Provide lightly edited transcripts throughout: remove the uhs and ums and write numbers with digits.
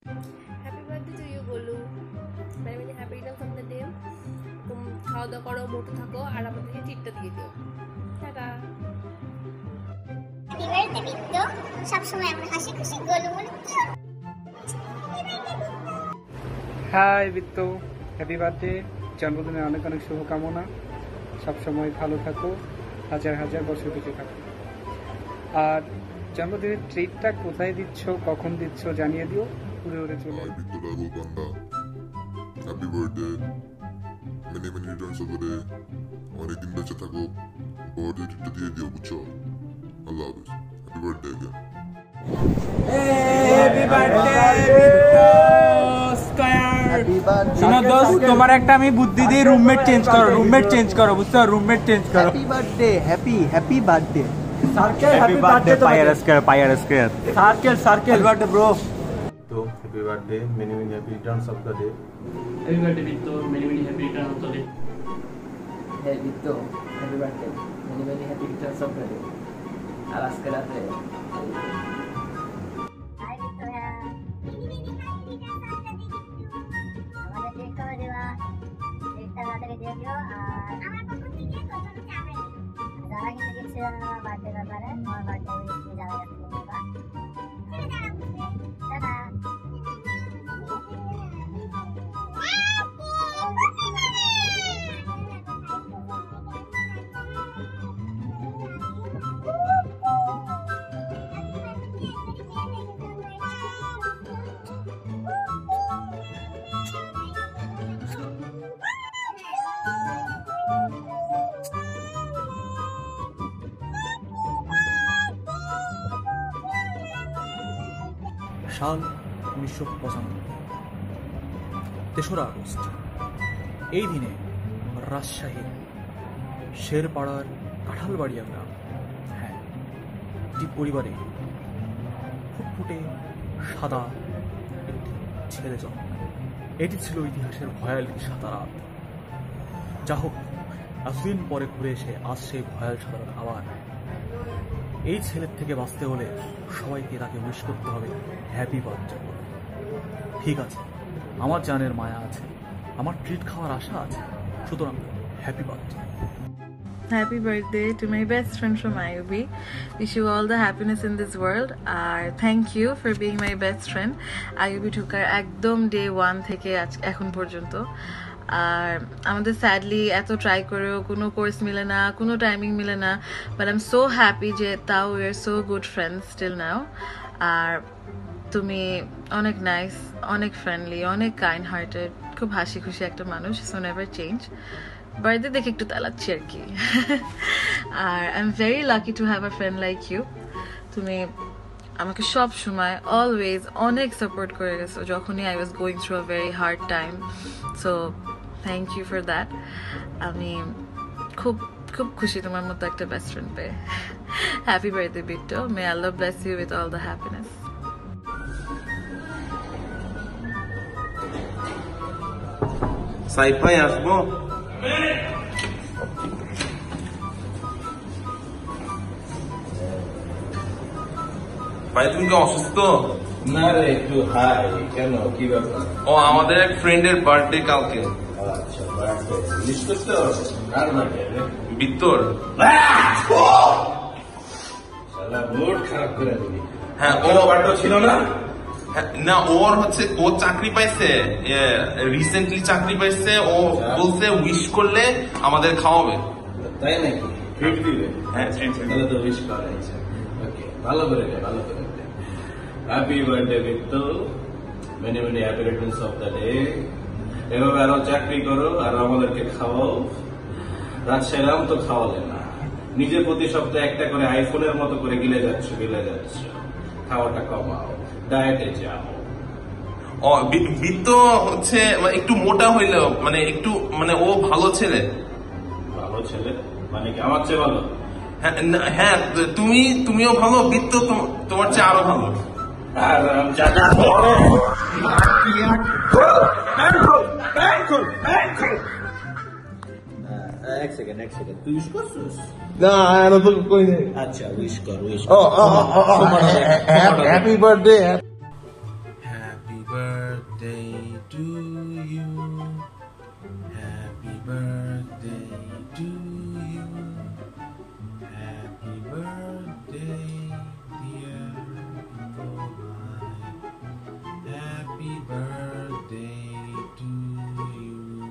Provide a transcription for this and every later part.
Happy birthday to you Golu, মানে মানে happy returns of the day. তুমি খাওয়া দাওয়া করো, মোটো থাকো, আর আমাদেরকে টিপটা দিয়ে দিও। টাটা। হ্যাপি বার্থডে বিট্টু, সবসময় আমরা হাসি খুশি গোলু বলে। হাই বিত্তু, হ্যাপি বার্থডে, জন্মদিনের অনেক অনেক শুভকামনা, সবসময় ভালো থাকো, হাজার হাজার বছর বেঁচে থাকো। আর জন্মদিনের ট্রিটটা কোথায় দিচ্ছ, কখন দিচ্ছ জানিয়ে দিও, উড়ে উড়ে চলে। Happy birthday, many many returns of the day, অনেকদিন বেঁচে থাকো, বার্থডে ট্রিটটা দিয়ে দিও, বুঝছো? আল্লাহ হাফেজ, happy birthday again. Happy birthday শোনো দোস্ত, তোমার একটা আমি বুদ্ধি দিই, রুমমেট চেঞ্জ করো, বুঝছো? রুমমেট চেঞ্জ করো। Happy birthday, happy birthday happy birthday circle birthday bro. তো happy birthday, many many happy returns of the day. Happy birthday Bittu, many many happy returns of the day. হ্যাঁ Bittu, happy birthday, many many happy returns of the day. আর আজকে রাতে সাল 1995, 3রা August. এই দিনে রাজশাহীর শেরপাড়ার কাঁঠালবাড়িয়া গ্রাম, হ্যাঁ, একটি পরিবারে ফুটফুটে সাদা একটি ছেলে জন্ম। এটি ছিল ইতিহাসের ভয়াল সাদা রাত। যা হোক, এতদিন পরে ঘুরে এসে আজ সেই ভয়াল সাদা রাত আবার। এই ছেলের থেকে বাঁচতে হলে সবাইকে তাকে উইশ করতে হবে হ্যাপি বার্থডে। ঠিক আছে, আমার জানের মায়া আছে, আমার ট্রিট খাওয়ার আশা আছে, সুতরাং happy birthday. Happy birthday to my best friend from IUB. Wish you all the happiness in this world. Thank you for being my best friend. IUB ঢোকার একদম day 1 থেকে এখন পর্যন্ত। আর আমাদের স্যাডলি এত ট্রাই করেও কোনো কোর্স মিলে না, কোনো টাইমিং মিলে না, but I am so happy যে তাও we are so good friends still now. আর তুমি অনেক নাইস, অনেক ফ্রেন্ডলি, অনেক কাইন্ড হার্টেড, খুব হাসি খুশি একটা মানুষ, সো নেভার চেঞ্জ। বার্থডে দেখে একটু তালাচ্ছি আর কি। আর I am very lucky to have a friend like you. তুমি আমাকে সব সময় অলওয়েজ অনেক সাপোর্ট করে গেছো যখনই I was going through a very hard time, so thank you for that. আমি খুব খুব খুশি তোমার মতো একটা বেস্ট ফ্রেন্ড পেয়ে। Happy birthday Bittu, may Allah bless you with all the happiness. Saif ভাই আসবো? ভাই তুমি কি অসুস্থ? না রে, একটু হাই। কেন, কি ব্যাপার? ও, আমাদের এক ফ্রেন্ডের বার্থডে কালকে। আচ্ছা, বার্থডে উইশ করতে হবে? কার বার্থডে রে? বিত্তর। শালা মুড খারাপ করে দিবি। হ্যাঁ, ও বার্থডে ছিল না? না, ওর হচ্ছে ও চাকরি পাইছে, রিসেন্টলি চাকরি পাইছে। ও বলছে উইশ করলে আমাদের খাওয়াবে। তাই নাকি? ট্রিট দিবে? হ্যাঁ, তাহলে তো উইশ করা আছে। ওকে, ভালো করে দে, ভালো করে দে। Happy birthday Bittu, many many happy returns of the day. এভাবে আরো চাকরি করো আর আমাদেরকে খাওয়াও। রাজশাহীরাম তো খাওয়ালে না, নিজে প্রতি সপ্তাহে একটা করে আইফোনের মতো করে গিলে যাচ্ছ। খাওয়াটা কমাও, ডায়েটে যাও। বিত্ত হচ্ছে একটু মোটা হইলেও মানে একটু মানে ও ভালো ছেলে। ভালো ছেলে মানে কি আমার চেয়ে ভালো? হ্যাঁ, তুমিও ভালো, বিত্ত তোমার চেয়ে আরো ভালো। এক সেকেন্ড, তুই উইশ করছিস? না, আমি তো কই নাই। আচ্ছা, উইশ কর। Happy birthday. Happy birthday to you. Happy birthday to you. Happy birthday, dear Nikolai. Happy birthday to you.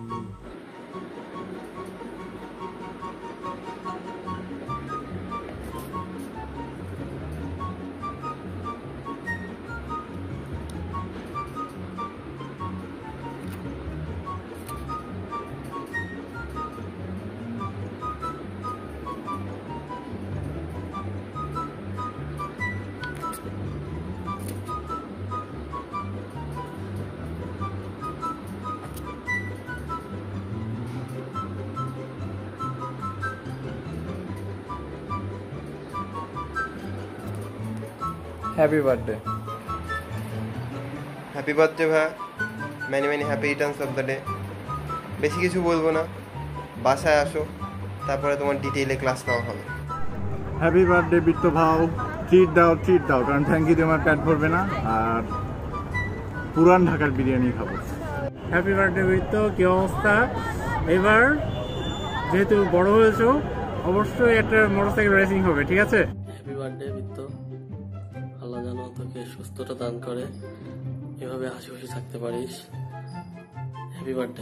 Happy birthday. Happy birthday ভাইয়া, many many happy returns of the day. বেশি কিছু বলবো না, বাসায় আসো, তারপরে তোমার ডিটেইলে ক্লাস নেওয়া হবে। হ্যাপি বার্থডে বিট্ট ভাও, ট্রিট দাও, কারণ থ্যাংক ইউ আমার পেট ভরবে না, আর পুরান ঢাকার বিরিয়ানি খাবো। হ্যাপি বার্থডে বিট্ট, কি অবস্থা? এবার যেহেতু বড় হয়েছো, অবশ্যই একটা মোটরসাইকেল রেসিং হবে, ঠিক আছে? হ্যাপি বার্থডে বিত্ত, আল্লাহ যেন তোকে সুস্থতা দান করে, এভাবে হাসি খুশি থাকতে পারিস। Happy birthday.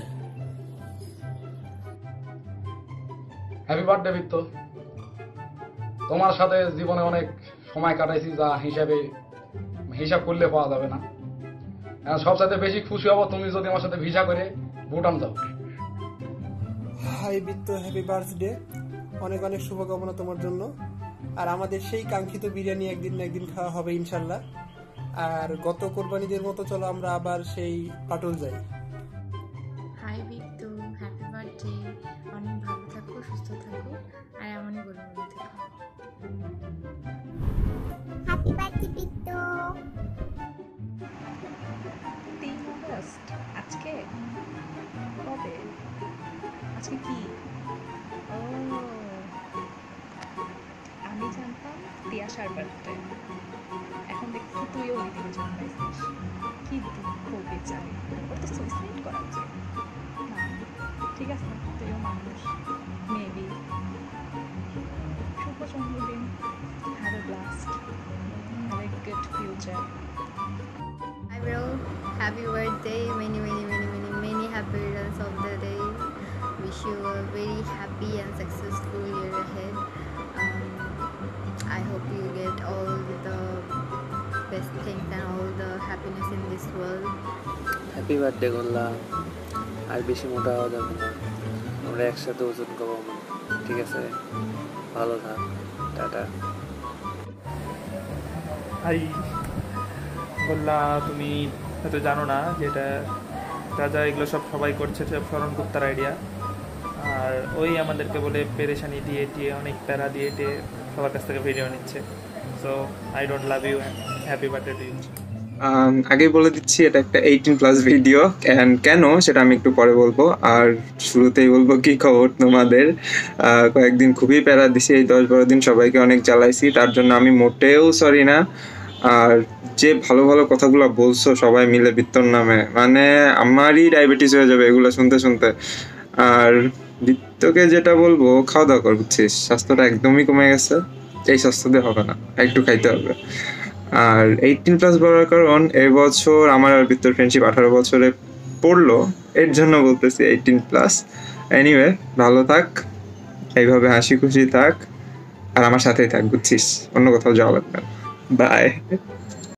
হ্যাপি বার্থডে বিত্ত, তোমার সাথে জীবনে অনেক সময় কাটাইছি, যা হিসাব করলে পাওয়া যাবে না। সবসাথে বেশি খুশি হব তুমি যদি আমার সাথে ভিসা করে ভুটান যাও। হাই বিত্ত, হ্যাপি বার্থডে, অনেক অনেক শুভকামনা তোমার জন্য। আর আমাদের সেই কাঙ্ক্ষিত বিরিয়ানি একদিন না একদিন খাওয়া হবে ইনশাল্লাহ। আর গত কোরবানিদের মতো চলো আমরা আবার সেই পাটুল যাই। হাই বিত্তু, হ্যাপি বার্থডে, অনেক ভালো থাকো, সুস্থ থাকো, আর এমনই বলবো থেকো। Happy birthday Bittu. 3 আগস্ট আজকে কবে? আজকে কি? ও, আমি জানতাম তিয়াশার বার্থডে, এখন দেখছি তুইও ওই দিন জন্মাইছিস। কি দুঃখ বেচারি, ওর তো সুইসাইড করা উচিত না। ঠিক আছে, তুইও মানুষ, মেবি। শুভ জন্মদিন, have a blast, have a good future. Hi bro, happy birthday, many happy returns of the day. Wish you a very happy and successful year ahead. I hope you get all the best things and all the happiness in this world. Happy birthday Golla, আর বেশি মোটা হওয়া যাবে না, আমরা একসাথে ওজন কমাবো, ঠিক আছে? ভালো থাক, টাটা। হাই গোল্লা, তুমি হয়তো জানো না যেটা রাজা এগুলো সবাই করছে, সব স্মরণ গুপ্তার আইডিয়া। আর ওই আমাদেরকে বলে পেরেশানি দিয়ে অনেক প্যারা দিয়ে সবার কাছ থেকে ভিডিও নিচ্ছে। So I don't love you and happy birthday to you. আগেই বলে দিচ্ছি এটা একটা 18+ ভিডিও, কেন সেটা আমি একটু পরে বলবো। আর শুরুতেই বলবো কি খবর তোমাদের। কয়েকদিন খুবই প্যারা দিছি, এই 10-12 দিন সবাইকে অনেক জ্বালাইছি, তার জন্য আমি মোটেও সরি না। আর যে ভালো ভালো কথাগুলো বলছো সবাই মিলে বিত্তর নামে, মানে আমারই ডায়াবেটিস হয়ে যাবে এগুলো শুনতে শুনতে। আর বিত্তকে যেটা বলবো, খাওয়া দাওয়া কর, বুঝছিস? স্বাস্থ্যটা একদমই কমে গেছে, এই স্বাস্থ্য দিয়ে হবে না, একটু খাইতে হবে। আর 18+ বলার কারণ এবছর আমার আর বিত্তর ফ্রেন্ডশিপ 18 বছরে পড়লো, এর জন্য বলতেছি 18+। এনিওয়ে, ভালো থাক, এইভাবে হাসি খুশি থাক, আর আমার সাথেই থাক, বুঝছিস? অন্য কোথাও যাওয়া লাগবে না। বাই।